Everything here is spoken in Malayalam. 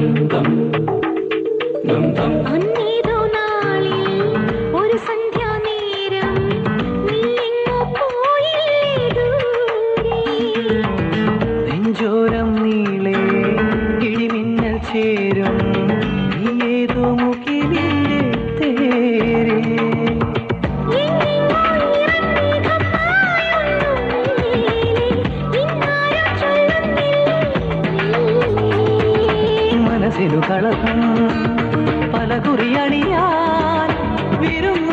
അന്നേതോ നാളിൽ ഒരു സന്ധ്യാനേരം നീയെങ്ങോ പോയില്ലേ ദൂരെ. നെഞ്ചോരം നീളെ ഇടിമിന്നൽ ചേരും നീ ഏതോ മുകിലിന്റെ തേരെ. മനസ്സിനു കളകം പല കുറിയണിയാൻ വിരുന്നു